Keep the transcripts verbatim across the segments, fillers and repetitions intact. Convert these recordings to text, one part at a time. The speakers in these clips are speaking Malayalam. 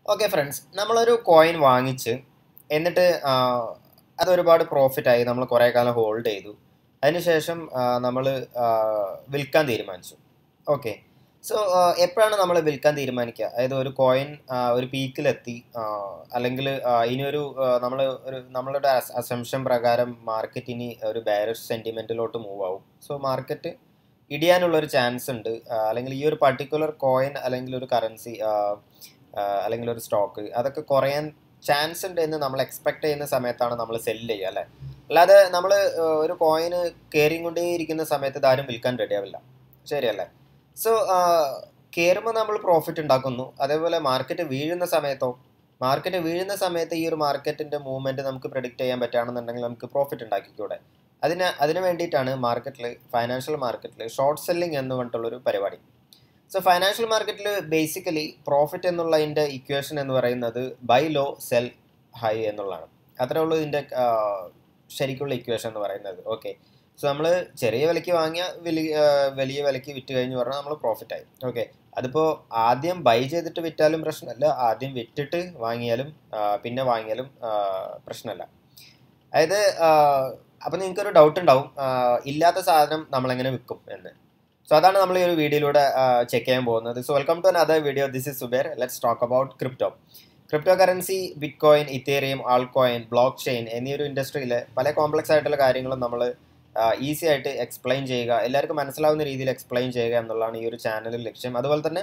ഓക്കെ ഫ്രണ്ട്സ്, നമ്മളൊരു കോയിൻ വാങ്ങിച്ച് എന്നിട്ട് അതൊരുപാട് പ്രോഫിറ്റായി നമ്മൾ കുറേ കാലം ഹോൾഡ് ചെയ്തു. അതിനുശേഷം നമ്മൾ വിൽക്കാൻ തീരുമാനിച്ചു. ഓക്കെ, സോ എപ്പോഴാണ് നമ്മൾ വിൽക്കാൻ തീരുമാനിക്കുക? അതായത് ഒരു കോയിൻ ഒരു പീക്കിലെത്തി, അല്ലെങ്കിൽ ഇനിയൊരു നമ്മൾ ഒരു നമ്മളുടെ അസംഷൻ പ്രകാരം മാർക്കറ്റ് ഇനി ഒരു ബെയറിഷ് സെൻറ്റിമെൻറ്റിലോട്ട് മൂവ് ആവും. സോ മാർക്കറ്റ് ഇടിയാനുള്ളൊരു ചാൻസ് ഉണ്ട്, അല്ലെങ്കിൽ ഈ ഒരു പർട്ടിക്കുലർ കോയിൻ അല്ലെങ്കിൽ ഒരു കറൻസി അല്ലെങ്കിൽ ഒരു സ്റ്റോക്ക് അതൊക്കെ കുറയാൻ ചാൻസ് ഉണ്ട് എന്ന് നമ്മൾ എക്സ്പെക്ട് ചെയ്യുന്ന സമയത്താണ് നമ്മൾ സെല്ല് ചെയ്യുക, അല്ലേ? അല്ലാതെ നമ്മൾ ഒരു കോയിന് കയറിക്കൊണ്ടേ ഇരിക്കുന്ന സമയത്ത് ഇതാരും വിൽക്കാൻ റെഡിയാവില്ല, ശരിയല്ലേ? സോ കയറുമ്പോൾ നമ്മൾ പ്രോഫിറ്റ് ഉണ്ടാക്കുന്നു. അതേപോലെ മാർക്കറ്റ് വീഴുന്ന സമയത്തോ മാർക്കറ്റ് വീഴുന്ന സമയത്ത് ഈ ഒരു മാർക്കറ്റിൻ്റെ മൂവ്മെൻറ്റ് നമുക്ക് പ്രെഡിക്റ്റ് ചെയ്യാൻ പറ്റുകയാണെന്നുണ്ടെങ്കിൽ നമുക്ക് പ്രോഫിറ്റ് ഉണ്ടാക്കിക്കൂടെ? അതിന് അതിന് വേണ്ടിയിട്ടാണ് മാർക്കറ്റിൽ, ഫൈനാൻഷ്യൽ മാർക്കറ്റിൽ ഷോർട്ട് സെല്ലിംഗ് എന്ന് പറഞ്ഞിട്ടുള്ളൊരു പരിപാടി. സോ ഫൈനാൻഷ്യൽ മാർക്കറ്റിൽ ബേസിക്കലി പ്രോഫിറ്റ് എന്നുള്ളതിൻ്റെ ഇക്വേഷൻ എന്ന് പറയുന്നത് ബൈ ലോ സെൽ ഹൈ എന്നുള്ളതാണ്. അത്രേ ഉള്ളൂ ഇതിൻ്റെ ശരിക്കുള്ള ഇക്വേഷൻ എന്ന് പറയുന്നത്. ഓക്കെ, സോ നമ്മൾ ചെറിയ വിലയ്ക്ക് വാങ്ങിയ വലിയ വലിയ വിലയ്ക്ക് വിറ്റ് കഴിഞ്ഞ് പറഞ്ഞാൽ നമ്മൾ പ്രോഫിറ്റായി. ഓക്കെ, അതിപ്പോൾ ആദ്യം ബൈ ചെയ്തിട്ട് വിറ്റാലും പ്രശ്നമല്ല, ആദ്യം വിറ്റിട്ട് വാങ്ങിയാലും പിന്നെ വാങ്ങിയാലും പ്രശ്നമല്ല. അതായത് അപ്പം നിങ്ങൾക്കൊരു ഡൗട്ട് ഉണ്ടാവും, ഇല്ലാത്ത സാധനം നമ്മളെങ്ങനെ വിൽക്കും എന്ന്. സോ അതാണ് നമ്മൾ ഈ ഒരു വീഡിയോയിലൂടെ ചെക്ക് ചെയ്യാൻ പോകുന്നത്. So welcome to another video. This is Zubair. Let's talk about crypto. Crypto currency, bitcoin, Ethereum, altcoin, blockchain എന്നീ ഒരു ഇൻഡസ്ട്രിയിലെ പല കോംപ്ലക്സ് ആയിട്ടുള്ള കാര്യങ്ങളും നമ്മൾ ഈസി ആയിട്ട് എക്സ്പ്ലെയിൻ ചെയ്യുക, എല്ലാവർക്കും മനസ്സിലാവുന്ന രീതിയിൽ എക്സ്പ്ലെയിൻ ചെയ്യുക എന്നുള്ളതാണ് ഈ ഒരു ചാനലിൽ ലക്ഷ്യം. അതുപോലെ തന്നെ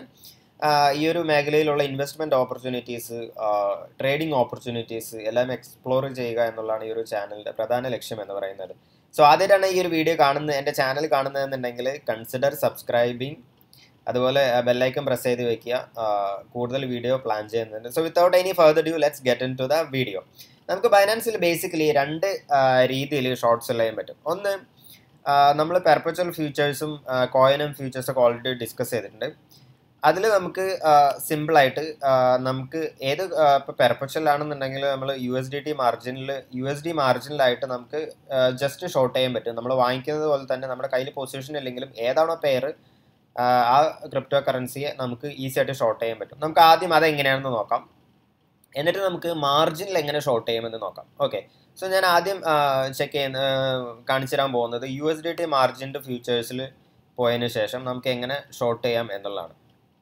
ഈ ഒരു മേഖലയിലുള്ള ഇൻവെസ്റ്റ്മെൻറ്റ് ഓപ്പർച്യൂണിറ്റീസ്, ട്രേഡിംഗ് ഓപ്പർച്യൂണിറ്റീസ് എല്ലാം എക്സ്പ്ലോർ ചെയ്യുക എന്നുള്ളതാണ് ഈ ഒരു ചാനലിൻ്റെ പ്രധാന ലക്ഷ്യം എന്ന് പറയുന്നത്. സോ ആദ്യമായിട്ടാണ് ഈ ഒരു വീഡിയോ കാണുന്നത്, എൻ്റെ ചാനൽ കാണുന്നതെന്നുണ്ടെങ്കിൽ കൺസിഡർ സബ്സ്ക്രൈബിങ്, അതുപോലെ ബെല്ലൈക്കൺ പ്രസ് ചെയ്ത് വെക്കുക, കൂടുതൽ വീഡിയോ പ്ലാൻ ചെയ്യുന്നുണ്ട്. So without any further due let's get in to the video. നമുക്ക് ബൈനാൻസിൽ ബേസിക്കലി രണ്ട് രീതിയിൽ ഷോർട്ട് സെൽ ചെയ്യാൻ പറ്റും. ഒന്ന്, നമ്മൾ പെർപ്പച്വൽ ഫ്യൂച്ചേഴ്സും കോയിനും ഫ്യൂച്ചേഴ്സൊക്കെ ഓൾറെഡി ഡിസ്കസ് ചെയ്തിട്ടുണ്ട്. അതിൽ നമുക്ക് സിമ്പിളായിട്ട് നമുക്ക് ഏത് ഇപ്പോൾ പെർപ്പച്വൽ ആണെന്നുണ്ടെങ്കിൽ നമ്മൾ യു എസ് ഡി ടി മാർജിനിൽ യു എസ് ഡി മാർജിനിലായിട്ട് നമുക്ക് ജസ്റ്റ് ഷോർട്ട് ചെയ്യാൻ പറ്റും. നമ്മൾ വാങ്ങിക്കുന്നത് പോലെ തന്നെ നമ്മുടെ കയ്യിൽ പൊസിഷൻ ഇല്ലെങ്കിലും ഏതാണോ പെയർ ആ ക്രിപ്റ്റോ കറൻസിയെ നമുക്ക് ഈസി ആയിട്ട് ഷോർട്ട് ചെയ്യാൻ പറ്റും. നമുക്ക് ആദ്യം അതെങ്ങനെയാണെന്ന് നോക്കാം, എന്നിട്ട് നമുക്ക് മാർജിനിൽ എങ്ങനെ ഷോർട്ട് ചെയ്യുമെന്ന് നോക്കാം. ഓക്കെ, സോ ഞാൻ ആദ്യം ചെക്ക് ചെയ്യുന്ന കാണിച്ചു തരാൻ പോകുന്നത് യു എസ് ഡി ടി മാർജിൻ്റെ ഫ്യൂച്ചേഴ്സിൽ പോയതിന് ശേഷം നമുക്ക് എങ്ങനെ ഷോർട്ട് ചെയ്യാം എന്നുള്ളതാണ്.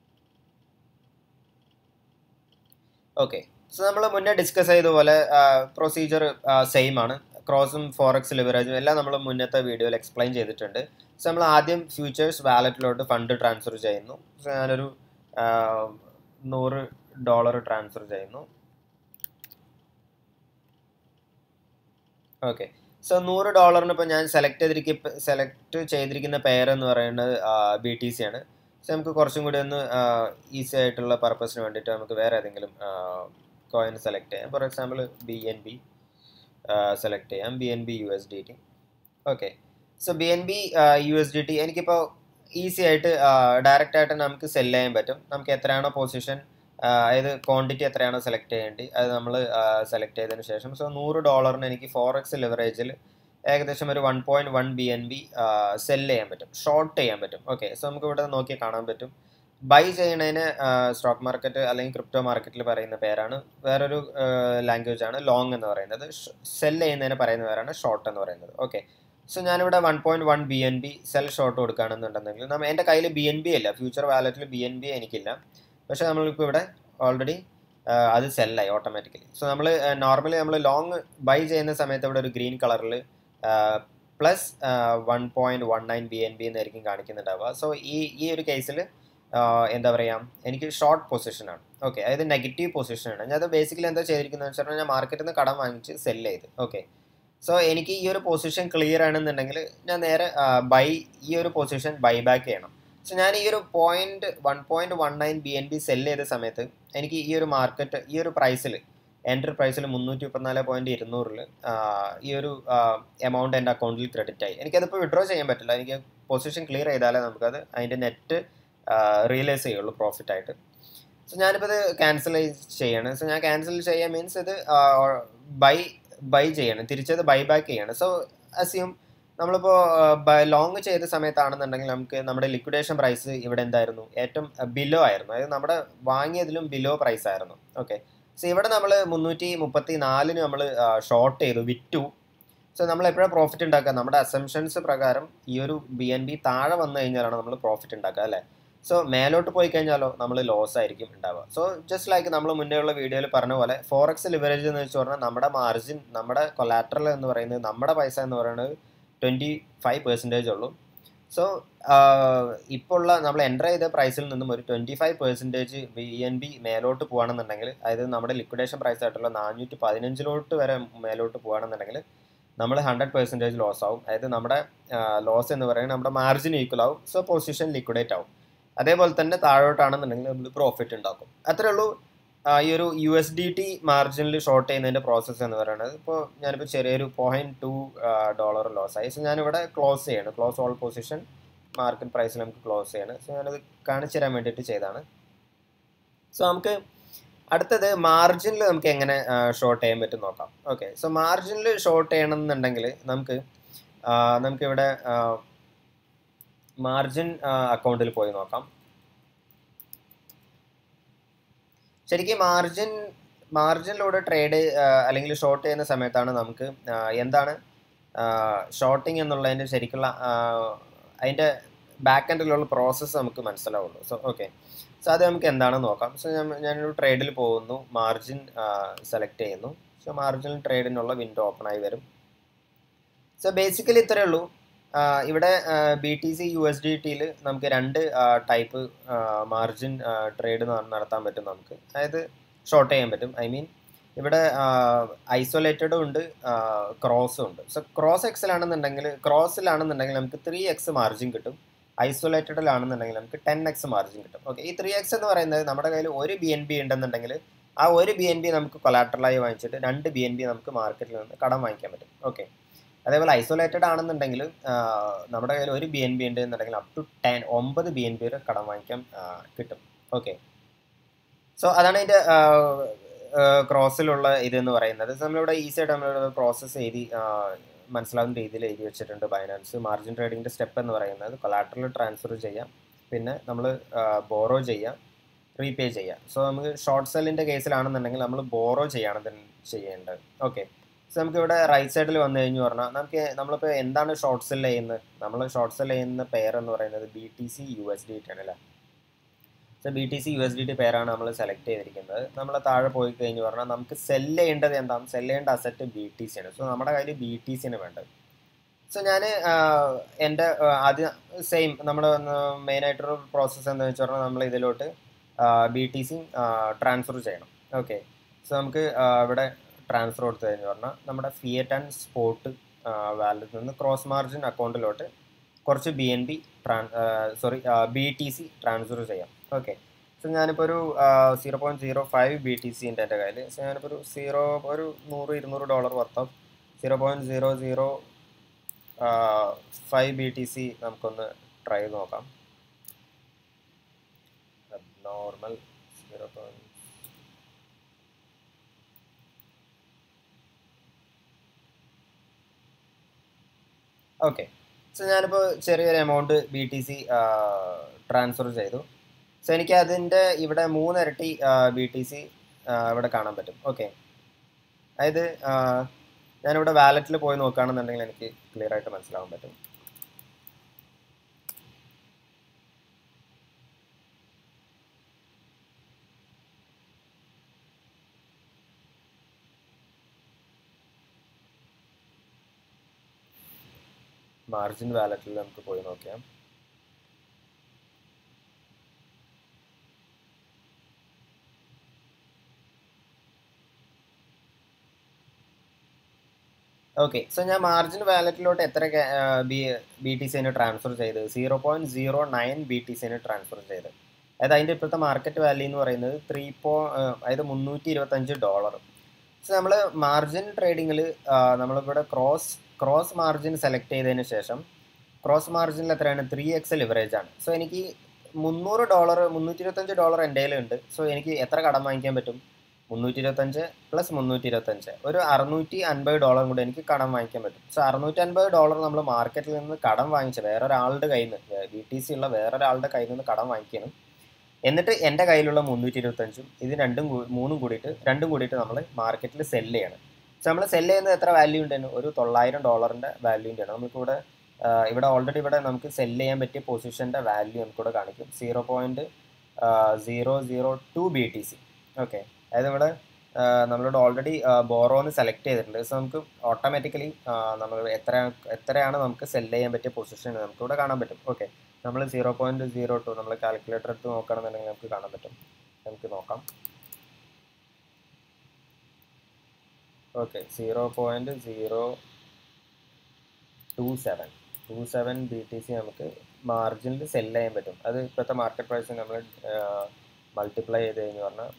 ഓക്കെ, സോ നമ്മൾ മുന്നേ ഡിസ്കസ് ചെയ്ത പോലെ പ്രൊസീജിയർ സെയിം ആണ്. ക്രോസും ഫോറക്സ് ലിവറേജും എല്ലാം നമ്മൾ മുന്നത്തെ വീഡിയോയിൽ എക്സ്പ്ലെയിൻ ചെയ്തിട്ടുണ്ട്. സോ നമ്മൾ ആദ്യം ഫ്യൂച്ചേഴ്സ് വാലറ്റിലോട്ട് ഫണ്ട് ട്രാൻസ്ഫർ ചെയ്യുന്നു. സോ ഞാനൊരു നൂറ് ഡോളർ ട്രാൻസ്ഫർ ചെയ്യുന്നു. ഓക്കെ, സോ നൂറ് ഡോളറിന് ഇപ്പോൾ ഞാൻ സെലക്ട് ചെയ്തിരിക്കുന്ന സെലക്ട് ചെയ്തിരിക്കുന്ന പെയർ എന്ന് പറയുന്നത് ബി ടി സി ആണ്. സോ നമുക്ക് കുറച്ചും കൂടി ഒന്ന് ഈസി ആയിട്ടുള്ള പർപ്പസിന് വേണ്ടിയിട്ട് നമുക്ക് വേറെ ഏതെങ്കിലും കോയിൻ സെലക്ട് ചെയ്യാം. For example B N B select ചെയ്യാം, B N B U S D T. Okay, so B N B U S D T എനിക്കിപ്പോൾ ഈസി ആയിട്ട് ഡയറക്റ്റ് ആയിട്ട് നമുക്ക് സെല് ചെയ്യാൻ പറ്റും. നമുക്ക് എത്രയാണോ പൊസിഷൻ, അതായത് ക്വാണ്ടിറ്റി എത്രയാണോ സെലക്ട് ചെയ്യേണ്ടി അത് നമ്മൾ സെലക്ട് ചെയ്തതിന് ശേഷം സോ നൂറ് ഡോളറിന് എനിക്ക് ഫോറക്സ് ലിവറേജിൽ ഏകദേശം ഒരു one point one B N B sell ചെയ്യാൻ പറ്റും, ഷോർട്ട് ചെയ്യാൻ പറ്റും. ഓക്കെ, സോ നമുക്ക് ഇവിടെ നോക്കി കാണാൻ പറ്റും. ബൈ ചെയ്യുന്നതിന് സ്റ്റോക്ക് മാർക്കറ്റ് അല്ലെങ്കിൽ ക്രിപ്റ്റോ മാർക്കറ്റിൽ പറയുന്ന പേരാണ്, വേറൊരു ലാംഗ്വേജ് ആണ് ലോങ് എന്ന് പറയുന്നത്. സെല് ചെയ്യുന്നതിന് പറയുന്ന പേരാണ് ഷോർട്ട് എന്ന് പറയുന്നത്. ഓക്കെ, സോ ഞാനിവിടെ one point one B N B sell short കൊടുക്കുകയാണെന്നുണ്ടെങ്കിൽ നമ്മൾ എൻ്റെ കയ്യിൽ ബി എൻ ബി അല്ല, ഫ്യൂച്ചർ വാലറ്റിൽ ബി എൻ ബി എനിക്കില്ല, പക്ഷേ നമ്മളിപ്പോൾ ഇവിടെ ഓൾറെഡി അത് സെല്ലായി ഓട്ടോമാറ്റിക്കലി. സോ നമ്മൾ നോർമലി നമ്മൾ ലോങ് ബൈ ചെയ്യുന്ന സമയത്ത് ഇവിടെ ഒരു ഗ്രീൻ കളറിൽ plus one point one nine B N B എന്നായിരിക്കും കാണിക്കുന്നുണ്ടാവുക. സോ ഈ ഈ ഒരു കേസിൽ എന്താ പറയുക, എനിക്ക് ഷോർട്ട് പൊസിഷനാണ്. ഓക്കെ, അതായത് നെഗറ്റീവ് പൊസിഷനാണ്. ഞാൻ അത് ബേസിക്കലി എന്താ ചെയ്തിരിക്കുന്നതെന്ന് വെച്ചാൽ ഞാൻ മാർക്കറ്റിൽ നിന്ന് കടം വാങ്ങിച്ച് സെല്ല് ചെയ്ത്. ഓക്കെ, സോ എനിക്ക് ഈ ഒരു പൊസിഷൻ ക്ലിയർ ആണെന്നുണ്ടെങ്കിൽ ഞാൻ നേരെ ബൈ ഈ ഒരു പൊസിഷൻ ബൈ ബാക്ക് ചെയ്യണം. സോ ഞാൻ ഈ ഒരു point one point one nine B N B sell ചെയ്ത സമയത്ത് എനിക്ക് ഈ ഒരു മാർക്കറ്റ് ഈ ഒരു പ്രൈസിൽ എൻട്രി പ്രൈസിൽ മുന്നൂറ്റി മുപ്പത്തിനാല് പോയിൻറ്റ് ഇരുന്നൂറിൽ ഈ ഒരു എമൗണ്ട് എൻ്റെ അക്കൗണ്ടിൽ ക്രെഡിറ്റ് ആയി. എനിക്കതിപ്പോൾ വിഡ്രോ ചെയ്യാൻ പറ്റില്ല, എനിക്ക് പൊസിഷൻ ക്ലിയർ ചെയ്താലേ നമുക്കത് അതിൻ്റെ നെറ്റ് റിയലൈസ് ചെയ്യുള്ളൂ പ്രോഫിറ്റായിട്ട്. സോ ഞാനിപ്പോൾ ഇത് ക്യാൻസൽ ചെയ്യണം. സോ ഞാൻ ക്യാൻസൽ ചെയ്യാൻ മീൻസ് ഇത് ബൈ ബൈ ചെയ്യണം, തിരിച്ചത് ബൈ ബാക്ക് ചെയ്യണം. സോ അസ്യൂം നമ്മളിപ്പോൾ ലോങ് ചെയ്ത സമയത്താണെന്നുണ്ടെങ്കിൽ നമുക്ക് നമ്മുടെ ലിക്വിഡേഷൻ പ്രൈസ് ഇവിടെ എന്തായിരുന്നു, ഏറ്റവും ബിലോ ആയിരുന്നു. അതായത് നമ്മുടെ വാങ്ങിയതിലും ബിലോ പ്രൈസ് ആയിരുന്നു. ഓക്കെ, സോ ഇവിടെ നമ്മൾ മുന്നൂറ്റി മുപ്പത്തി നാലിന് നമ്മൾ ഷോർട്ട് ചെയ്തു, വിറ്റു. സോ നമ്മൾ എപ്പോഴാണ് പ്രോഫിറ്റ് ഉണ്ടാക്കുക? നമ്മുടെ അസംഷൻസ് പ്രകാരം ഈ ഒരു ബി എൻ ബി താഴെ വന്നു കഴിഞ്ഞാലാണ് നമ്മൾ പ്രോഫിറ്റ് ഉണ്ടാക്കുക, അല്ലേ? സോ മേലോട്ട് പോയി കഴിഞ്ഞാലോ നമ്മൾ ലോസ് ആയിരിക്കും ഉണ്ടാവുക. സോ ജസ്റ്റ് ലൈക്ക് നമ്മൾ മുന്നേ ഉള്ള വീഡിയോയിൽ പറഞ്ഞ പോലെ ഫോറക്സ് ലിവറേജ് എന്ന് വെച്ച് പറഞ്ഞാൽ നമ്മുടെ മാർജിൻ, നമ്മുടെ കൊലാട്രൽ എന്ന് പറയുന്നത്, നമ്മുടെ പൈസ എന്ന് പറയുന്നത് ട്വൻറ്റി ഫൈവ് പെർസെൻറ്റേജ് ഉള്ളൂ. സോ ഇപ്പോൾ ഉള്ള നമ്മൾ എൻ്റർ ചെയ്ത പ്രൈസിൽ നിന്നും ഒരു twenty five percentage B N B മേലോട്ട് പോകുകയാണെന്നുണ്ടെങ്കിൽ, അതായത് നമ്മുടെ ലിക്വിഡേഷൻ പ്രൈസ് ആയിട്ടുള്ള നാനൂറ്റി പതിനഞ്ചിലോട്ട് വരെ മേലോട്ട് പോകുകയാണെന്നുണ്ടെങ്കിൽ നമ്മൾ ഹൺഡ്രഡ് പെർസെൻറ്റേജ് ലോസ് ആവും. അതായത് നമ്മുടെ ലോസ് എന്ന് പറയുന്നത് നമ്മുടെ മാർജിൻ ഈക്വൽ ആവും. സോ പൊസിഷൻ ലിക്വിഡേറ്റ് ആവും. അതേപോലെ തന്നെ താഴോട്ടാണെന്നുണ്ടെങ്കിൽ നമ്മൾ പ്രോഫിറ്റ് ഉണ്ടാക്കും. അത്രേ ഉള്ളൂ ഈ ഒരു യു എസ് ഡി ടി മാർജിനിൽ ഷോർട്ട് ചെയ്യുന്നതിൻ്റെ പ്രോസസ്സ് എന്ന് പറയുന്നത്. ഇപ്പോൾ ഞാനിപ്പോൾ ചെറിയൊരു പോയിൻറ്റ് ടു ഡോളർ ലോസ് ആയി. സോ ഞാനിവിടെ ക്ലോസ് ചെയ്യണം, ക്ലോസ് ഓൾ പൊസിഷൻ മാർക്കറ്റ് പ്രൈസിൽ നമുക്ക് ക്ലോസ് ചെയ്യണം. സോ ഞാനത് കാണിച്ചു തരാൻ വേണ്ടിയിട്ട് ചെയ്താണ്. സോ നമുക്ക് അടുത്തത് മാർജിനിൽ നമുക്ക് എങ്ങനെ ഷോർട്ട് ചെയ്യാൻ പറ്റും നോക്കാം. ഓക്കെ, സോ മാർജിനിൽ ഷോർട്ട് ചെയ്യണമെന്നുണ്ടെങ്കിൽ നമുക്ക് നമുക്കിവിടെ മാർജിൻ അക്കൗണ്ടിൽ പോയി നോക്കാം. ശരിക്കും മാർജിൻ മാർജിനിലൂടെ ട്രേഡ് അല്ലെങ്കിൽ ഷോർട്ട് ചെയ്യുന്ന സമയത്താണ് നമുക്ക് എന്താണ് ഷോർട്ടിങ് എന്നുള്ളതിൻ്റെ ശരിക്കുള്ള അതിൻ്റെ ബാക്ക് എൻഡിലുള്ള പ്രോസസ്സ് നമുക്ക് മനസ്സിലാവുള്ളൂ. സോ ഓക്കെ, സോ അത് നമുക്ക് എന്താണെന്ന് നോക്കാം. സോ ഞാൻ ഞാനൊരു ട്രേഡിൽ പോകുന്നു, മാർജിൻ സെലക്ട് ചെയ്യുന്നു. സോ മാർജിൻ ട്രേഡിനുള്ള വിൻഡോ ഓപ്പൺ ആയി വരും. സോ ബേസിക്കലി ഇത്രയേ ഉള്ളൂ. ഇവിടെ B T C U S D ടിയിൽ നമുക്ക് രണ്ട് ടൈപ്പ് മാർജിൻ ട്രേഡ് നടത്താൻ പറ്റും നമുക്ക്. അതായത് ഷോർട്ട് ചെയ്യാൻ പറ്റും. ഐ മീൻ ഇവിടെ ഐസൊലേറ്റഡും ഉണ്ട്, ക്രോസും ഉണ്ട്. സോ ക്രോസ് എക്സിലാണെന്നുണ്ടെങ്കിൽ ക്രോസിലാണെന്നുണ്ടെങ്കിൽ നമുക്ക് ത്രീ എക്സ് മാർജിൻ കിട്ടും. ഐസൊലേറ്റഡിലാണെന്നുണ്ടെങ്കിൽ നമുക്ക് ടെൻ എക്സ് മാർജിൻ കിട്ടും. ഓക്കെ, ഈ ത്രീ എക്സ് എന്ന് പറയുന്നത് നമ്മുടെ കയ്യിൽ ഒരു ബി എൻ ബി ഉണ്ടെന്നുണ്ടെങ്കിൽ ആ ഒരു ബി എൻ ബി നമുക്ക് കൊലാട്രലായി വാങ്ങിച്ചിട്ട് രണ്ട് ബി എൻ ബി നമുക്ക് മാർക്കറ്റിൽ നിന്ന് കടം വാങ്ങിക്കാൻ പറ്റും. ഓക്കെ, അതേപോലെ ഐസൊലേറ്റഡ് ആണെന്നുണ്ടെങ്കിൽ നമ്മുടെ കയ്യിൽ ഒരു ബി എൻ ബി ഉണ്ട് എന്നുണ്ടെങ്കിൽ അപ് ടു ടെൻ ഒമ്പത് ബി എൻ ബി വരെ കടം വാങ്ങിക്കാൻ കിട്ടും. ഓക്കെ, സോ അതാണ് ഇതിൻ്റെ ക്രോസിലുള്ള ഇതെന്ന് പറയുന്നത്. നമ്മളിവിടെ ഈസി ആയിട്ട് നമ്മളിവിടെ പ്രോസസ്സ് എഴുതി മനസ്സിലാവുന്ന രീതിയിൽ എഴുതി വെച്ചിട്ടുണ്ട്. ബൈനാൻസ് മാർജിൻ ട്രേഡിങ്ങിൻ്റെ സ്റ്റെപ്പ് എന്ന് പറയുന്നത് കൊലാട്രൽ ട്രാൻസ്ഫർ ചെയ്യാം, പിന്നെ നമ്മൾ ബോറോ ചെയ്യാം, റീപേ ചെയ്യാം. സോ നമുക്ക് ഷോർട്ട് സെല്ലിൻ്റെ കേസിലാണെന്നുണ്ടെങ്കിൽ നമ്മൾ ബോറോ ചെയ്യാണ് ചെയ്യേണ്ടത്. ഓക്കെ, സോ നമുക്കിവിടെ റൈറ്റ് സൈഡിൽ വന്നു കഴിഞ്ഞു പറഞ്ഞാൽ നമുക്ക് നമ്മളിപ്പോൾ എന്താണ് ഷോർട്ട് സെൽ ചെയ്യുന്നത്, നമ്മൾ ഷോർട്ട് സെൽ ചെയ്യുന്ന പെയർ എന്ന് പറയുന്നത് B T C U S D T ആണ് അല്ലേ. So B T C U S D T പെയറാണ് നമ്മൾ സെലക്ട് ചെയ്തിരിക്കുന്നത്. നമ്മൾ താഴെ പോയി കഴിഞ്ഞ് പറഞ്ഞാൽ നമുക്ക് സെല് ചെയ്യേണ്ടത് എന്താണ്, സെല് ചെയ്യേണ്ട അസറ്റ് ബി ടി സി ആണ്. സോ നമ്മുടെ കയ്യിൽ ബി ടി സി ആണ് വേണ്ടത്. സോ ഞാൻ എൻ്റെ ആദ്യം സെയിം നമ്മൾ മെയിനായിട്ടൊരു പ്രോസസ്സ് എന്താണെന്ന് വെച്ച് പറഞ്ഞാൽ നമ്മൾ ഇതിലോട്ട് ബി ടി സി ട്രാൻസ്ഫർ ചെയ്യണം. ഓക്കെ, സോ നമുക്ക് ഇവിടെ ട്രാൻസ്ഫർ കൊടുത്തു കഴിഞ്ഞ് പറഞ്ഞാൽ നമ്മുടെ ഫിയറ്റ് ആൻഡ് സ്പോട്ട് വാലറ്റിൽ നിന്ന് ക്രോസ് മാർജിൻ അക്കൗണ്ടിലോട്ട് കുറച്ച് ബി എൻ ബി ട്രാൻ sorry B T C transfer ചെയ്യാം. ഓക്കെ, സോ ഞാനിപ്പോൾ ഒരു zero point zero five B T C ഉണ്ട് എൻ്റെ കയ്യിൽ. സോ ഞാനിപ്പോൾ ഒരു സീറോ ഒരു നൂറ് ഇരുന്നൂറ് dollar worth of zero point zero zero five B T C നമുക്കൊന്ന് ട്രൈ ചെയ്ത് നോക്കാം. Normal zero point okay, so ഞാനിപ്പോൾ ചെറിയൊരു amount B T C transfer ചെയ്തു. സോ എനിക്ക് അതിൻ്റെ ഇവിടെ മൂന്നിരട്ടി ബി ടി സി ഇവിടെ കാണാൻ പറ്റും. ഓക്കെ, അതായത് ഞാനിവിടെ വാലറ്റിൽ പോയി നോക്കുകയാണെന്നുണ്ടെങ്കിൽ എനിക്ക് ക്ലിയർ ആയിട്ട് മനസ്സിലാവാൻ പറ്റും. മാർജിൻ വാലറ്റിൽ നമുക്ക് പോയി നോക്കാം. ഓക്കെ, സോ ഞാൻ മാർജിൻ വാലറ്റിലോട്ട് എത്ര ബി ബി ടി സിന് ട്രാൻസ്ഫർ ചെയ്ത് zero point zero nine B T സിന് ട്രാൻസ്ഫർ ചെയ്ത്. അതായത് അതിൻ്റെ ഇപ്പോഴത്തെ മാർക്കറ്റ് വാല്യൂ എന്ന് പറയുന്നത് ത്രീ പോ അതായത് മുന്നൂറ്റി ഇരുപത്തഞ്ച് ഡോളർ. സോ നമ്മൾ മാർജിൻ ട്രേഡിങ്ങിൽ നമ്മളിവിടെ ക്രോസ് ക്രോസ് മാർജിൻ സെലക്ട് ചെയ്തതിന് ശേഷം ക്രോസ് മാർജിനിൽ എത്രയാണ്, ത്രീ എക്സ് ലിവറേജ് ആണ്. സോ എനിക്ക് മുന്നൂറ് ഡോളർ മുന്നൂറ്റി ഇരുപത്തഞ്ച് ഡോളർ എൻ്റെ കയ്യിലുണ്ട്. സോ എനിക്ക് എത്ര കടം വാങ്ങിക്കാൻ പറ്റും, മുന്നൂറ്റി ഇരുപത്തഞ്ച് പ്ലസ് മുന്നൂറ്റി ഇരുപത്തഞ്ച് ഒരു അറുന്നൂറ്റി അൻപത് ഡോളറും കൂടി എനിക്ക് കടം വാങ്ങിക്കാൻ പറ്റും. സോ അറുന്നൂറ്റി അൻപത് ഡോളർ നമ്മൾ മാർക്കറ്റിൽ നിന്ന് കടം വാങ്ങിച്ച വേറൊരാളുടെ കയ്യിൽ നിന്ന് ബി ടി സി ഉള്ള വേറൊരാളുടെ കയ്യിൽ നിന്ന് കടം വാങ്ങിക്കണം. എന്നിട്ട് എൻ്റെ കയ്യിലുള്ള മുന്നൂറ്റി ഇരുപത്തഞ്ചും ഇത് രണ്ടും മൂന്നും കൂടിയിട്ട് രണ്ടും കൂടിയിട്ട് നമ്മൾ മാർക്കറ്റിൽ സെല്ല് ചെയ്യണം. സോ നമ്മൾ സെല്ല് ചെയ്യുന്നത് എത്ര വാല്യൂ ഉണ്ടെന്ന് ഒരു തൊള്ളായിരം ഡോളറിൻ്റെ വാല്യൂൻ്റെ ആണ്. നമുക്കിവിടെ ഇവിടെ ഓൾറെഡി ഇവിടെ നമുക്ക് സെല്ല് ചെയ്യാൻ പറ്റിയ പൊസിഷൻ്റെ വാല്യൂ നമുക്കിവിടെ കാണിക്കും zero point zero zero two B T C. Okay, അതായത് ഇവിടെ നമ്മളിവിടെ ഓൾറെഡി ബോറോന്ന് സെലക്ട് ചെയ്തിട്ടുണ്ട്. സോ നമുക്ക് ഓട്ടോമാറ്റിക്കലി നമ്മൾ എത്ര എത്രയാണ് നമുക്ക് സെല്ല് ചെയ്യാൻ പറ്റിയ പൊസിഷൻ നമുക്കിവിടെ കാണാൻ പറ്റും. ഓക്കെ, നമ്മൾ സീറോ പോയിൻറ്റ് സീറോ ടു നമ്മൾ കാൽക്കുലേറ്റർ എടുത്ത് നോക്കുകയാണെന്നുണ്ടെങ്കിൽ നമുക്ക് കാണാൻ പറ്റും. നമുക്ക് നോക്കാം. Okay, zero point zero two seven two seven B T C നമുക്ക് മാർജിനിൽ സെല്ല് ചെയ്യാൻ പറ്റും. അത് ഇപ്പോഴത്തെ മാർക്കറ്റ് പ്രൈസ് നമ്മൾ മൾട്ടിപ്ലൈ ചെയ്ത് കഴിഞ്ഞ് പറഞ്ഞാൽ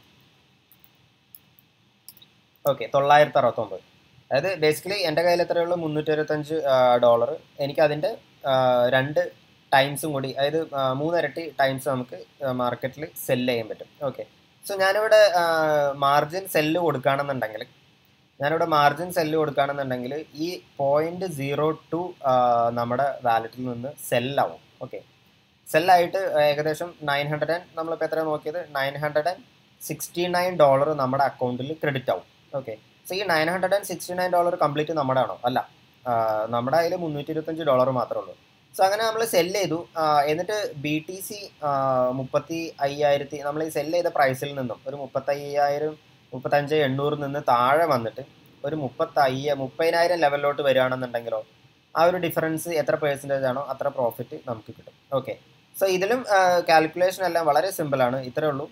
ഓക്കെ തൊള്ളായിരത്തി അറുപത്തൊമ്പത്. അതായത് ബേസിക്കലി എൻ്റെ കയ്യിൽ എത്രയുള്ളൂ മുന്നൂറ്റി ഇരുപത്തഞ്ച് ഡോളർ. എനിക്ക് അതിൻ്റെ രണ്ട് ടൈംസും കൂടി അതായത് മൂന്നിരട്ടി ടൈംസ് നമുക്ക് മാർക്കറ്റിൽ സെല്ല് ചെയ്യാൻ പറ്റും. ഓക്കെ, സോ ഞാനിവിടെ മാർജിൻ സെല്ല് കൊടുക്കുകയാണെന്നുണ്ടെങ്കിൽ ഞാനിവിടെ മാർജിൻ സെല്ല് കൊടുക്കുകയാണെന്നുണ്ടെങ്കിൽ ഈ പോയിൻറ്റ് സീറോ ടു നമ്മുടെ വാലറ്റിൽ നിന്ന് സെല്ലാവും. ഓക്കെ, സെല്ലായിട്ട് ഏകദേശം നയൻ ഹൺഡ്രഡ് ആൻഡ് നമ്മളിപ്പോൾ എത്ര നോക്കിയത് nine hundred and sixty nine dollar നമ്മുടെ അക്കൗണ്ടിൽ ക്രെഡിറ്റ് ആവും. ഓക്കെ, സോ ഈ nine hundred and sixty nine dollar complete നമ്മുടെ ആണോ? അല്ല, നമ്മുടെ അതിൽ മുന്നൂറ്റി ഇരുപത്തഞ്ച് ഡോളർ മാത്രമേ ഉള്ളൂ. സോ അങ്ങനെ നമ്മൾ സെല്ല് ചെയ്തു. എന്നിട്ട് ബി ടി സി മുപ്പത്തി അയ്യായിരത്തി നമ്മൾ ഈ സെല്ല് ചെയ്ത പ്രൈസിൽ നിന്നും ഒരു മുപ്പത്തയ്യായിരം മുപ്പത്തഞ്ച് എണ്ണൂറിൽ നിന്ന് താഴെ വന്നിട്ട് ഒരു മുപ്പത്തയ്യ മുപ്പതിനായിരം ലെവലിലോട്ട് വരികയാണെന്നുണ്ടെങ്കിലോ ആ ഒരു ഡിഫറൻസ് എത്ര പെർസെൻറ്റേജ് ആണോ അത്ര പ്രോഫിറ്റ് നമുക്ക് കിട്ടും. ഓക്കെ, സോ ഇതിലും കാൽക്കുലേഷൻ എല്ലാം വളരെ സിമ്പിളാണ്. ഇത്രേ ഉള്ളൂ.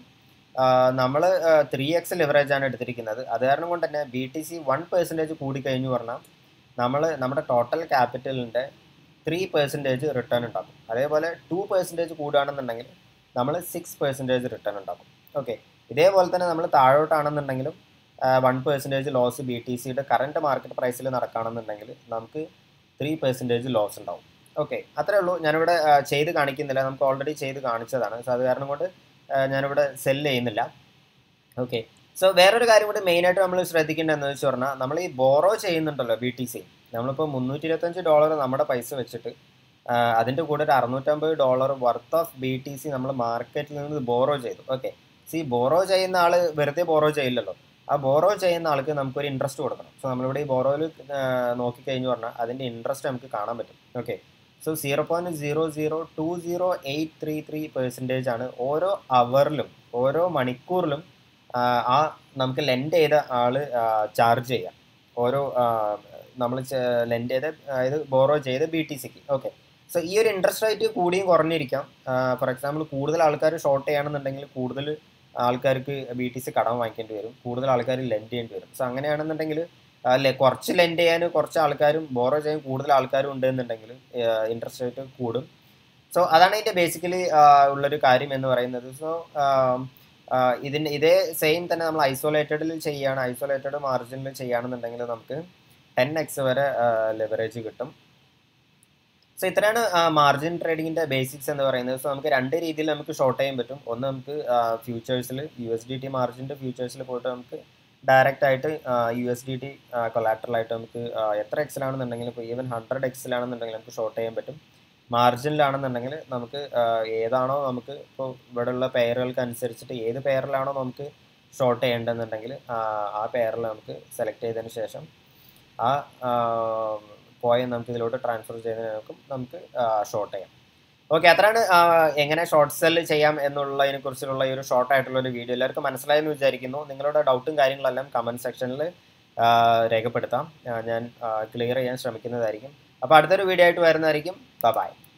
നമ്മൾ ത്രീ എക്സ് ലിവറേജ് ആണ് എടുത്തിരിക്കുന്നത്. അത് കാരണം കൊണ്ട് തന്നെ B T C one percentage കൂടിക്കഴിഞ്ഞു പറഞ്ഞാൽ നമ്മൾ നമ്മുടെ ടോട്ടൽ ക്യാപിറ്റലിൻ്റെ ത്രീ പെർസെൻറ്റേജ് റിട്ടേൺ ഉണ്ടാക്കും. അതേപോലെ ടു പെർസെൻറ്റേജ് കൂടുകയാണെന്നുണ്ടെങ്കിൽ നമ്മൾ സിക്സ് പെർസെൻറ്റേജ് റിട്ടേൺ ഉണ്ടാക്കും. ഓക്കെ, ഇതേപോലെ തന്നെ നമ്മൾ താഴോട്ടാണെന്നുണ്ടെങ്കിലും one percentage loss B T സിയുടെ കറൻറ്റ് മാർക്കറ്റ് പ്രൈസിൽ നടക്കുകയാണെന്നുണ്ടെങ്കിൽ നമുക്ക് ത്രീ പെർസെൻറ്റേജ് ലോസ് ഉണ്ടാവും. ഓക്കെ, അത്രേ ഉള്ളൂ. ഞാനിവിടെ ചെയ്ത് കാണിക്കുന്നില്ല, നമുക്ക് ഓൾറെഡി ചെയ്ത് കാണിച്ചതാണ്. സോ അത് കാരണം കൊണ്ട് ഞാനിവിടെ സെല്ല് ചെയ്യുന്നില്ല. ഓക്കെ, സോ വേറൊരു കാര്യം കൂടി മെയിനായിട്ട് നമ്മൾ ശ്രദ്ധിക്കേണ്ടതെന്ന് വെച്ച് പറഞ്ഞാൽ നമ്മൾ ഈ ബോറോ ചെയ്യുന്നുണ്ടല്ലോ ബി ടി സി, നമ്മളിപ്പോൾ മുന്നൂറ്റി ഇരുപത്തഞ്ച് ഡോളർ നമ്മുടെ പൈസ വെച്ചിട്ട് അതിൻ്റെ കൂടെ ഒരു അറുന്നൂറ്റമ്പത് dollar worth of B T C നമ്മൾ മാർക്കറ്റിൽ നിന്ന് ബോറോ ചെയ്തു. ഓക്കെ, സി ബോറോ ചെയ്യുന്ന ആൾ വെറുതെ ബോറോ ചെയ്യില്ലല്ലോ. ആ ബോറോ ചെയ്യുന്ന ആൾക്ക് നമുക്കൊരു ഇൻട്രസ്റ്റ് കൊടുക്കണം. സോ നമ്മളിവിടെ ഈ ബോറോയിൽ നോക്കിക്കഴിഞ്ഞു പറഞ്ഞാൽ അതിൻ്റെ ഇൻട്രസ്റ്റ് നമുക്ക് കാണാൻ പറ്റും. Okay, so zero point zero zero two zero eight three three percentage ആണ് ഓരോ അവറിലും ഓരോ മണിക്കൂറിലും ആ നമുക്ക് ലെൻഡ് ചെയ്ത ആൾ ചാർജ് ചെയ്യുക. ഓരോ നമ്മൾ ലെൻഡ് ചെയ്ത് അതായത് ബോറോ ചെയ്ത് ബി ടി സിക്ക്. ഓക്കെ, സോ ഈ ഒരു ഇൻട്രസ്റ്റ് റേറ്റ് കൂടിയും കുറഞ്ഞിരിക്കാം. ഫോർ എക്സാമ്പിൾ കൂടുതൽ ആൾക്കാർ ഷോർട്ട് ചെയ്യുകയാണെന്നുണ്ടെങ്കിൽ കൂടുതൽ ആൾക്കാർക്ക് ബി ടി സി കടം വാങ്ങിക്കേണ്ടി വരും, കൂടുതൽ ആൾക്കാർ ലെൻഡ് ചെയ്യേണ്ടി വരും. സോ അങ്ങനെയാണെന്നുണ്ടെങ്കിൽ അല്ലെ കുറച്ച് ലെൻഡ് ചെയ്യാൻ കുറച്ച് ആൾക്കാരും ബോറോ ചെയ്യാൻ കൂടുതൽ ആൾക്കാരും ഉണ്ടെന്നുണ്ടെങ്കിൽ ഇൻട്രസ്റ്റ് റേറ്റ് കൂടും. സോ അതാണ് ഇതിൻ്റെ ബേസിക്കലി ഉള്ളൊരു കാര്യം എന്ന് പറയുന്നത്. സോ ഇതിന് ഇതേ സെയിം തന്നെ നമ്മൾ ഐസൊലേറ്റഡിൽ ചെയ്യുകയാണ്, ഐസൊലേറ്റഡ് മാർജിനിൽ ചെയ്യുകയാണെന്നുണ്ടെങ്കിൽ നമുക്ക് ടെൻ എക്സ് വരെ ലെവറേജ് കിട്ടും. സോ ഇത്രയാണ് മാർജിൻ ട്രേഡിങ്ങിൻ്റെ ബേസിക്സ് എന്ന് പറയുന്നത്. സോ നമുക്ക് രണ്ട് രീതിയിൽ നമുക്ക് ഷോർട്ട് ചെയ്യാൻ പറ്റും. ഒന്ന് നമുക്ക് ഫ്യൂച്ചേഴ്സിൽ യു എസ് ഡി ടി മാർജിൻ്റെ ഫ്യൂച്ചേഴ്സിൽ പോയിട്ട് നമുക്ക് ഡയറക്റ്റ് ആയിട്ട് യു എസ് ഡി ടി കൊലാറ്ററലായിട്ട് നമുക്ക് എത്ര എക്സിലാണെന്നുണ്ടെങ്കിൽ ഇപ്പോൾ ഈവൻ ഹൺഡ്രഡ് എക്സിലാണെന്നുണ്ടെങ്കിൽ നമുക്ക് ഷോർട്ട് ചെയ്യാൻ പറ്റും. മാർജിനിലാണെന്നുണ്ടെങ്കിൽ നമുക്ക് ഏതാണോ നമുക്ക് ഇപ്പോൾ ഇവിടെയുള്ള പെയറുകൾക്ക് അനുസരിച്ചിട്ട് ഏത് പെയറിലാണോ നമുക്ക് ഷോർട്ട് ചെയ്യേണ്ടതെന്നുണ്ടെങ്കിൽ ആ പെയറിൽ നമുക്ക് സെലക്ട് ചെയ്തതിന് ശേഷം ആ പോയിന്റ് നമുക്ക് ഇതിലോട്ട് ട്രാൻസ്ഫർ ചെയ്യുന്നതിനൊക്കെ നമുക്ക് ഷോർട്ട് ചെയ്യാം. ഓക്കെ, അത്രയാണ് എങ്ങനെ ഷോർട്ട് സെല്ല് ചെയ്യാം എന്നുള്ളതിനെ കുറിച്ചുള്ള ഈ ഒരു ഷോർട്ട് ആയിട്ടുള്ള ഒരു വീഡിയോ. എല്ലാവർക്കും മനസ്സിലായെന്ന് വിചാരിക്കുന്നു. നിങ്ങളുടെ ഡൗട്ടും കാര്യങ്ങളെല്ലാം കമൻറ്റ് സെക്ഷനിൽ രേഖപ്പെടുത്താം, ഞാൻ ക്ലിയർ ചെയ്യാൻ ശ്രമിക്കുന്നതായിരിക്കും. അപ്പോൾ അടുത്തൊരു വീഡിയോ ആയിട്ട് വരുന്നതായിരിക്കും. ബൈ.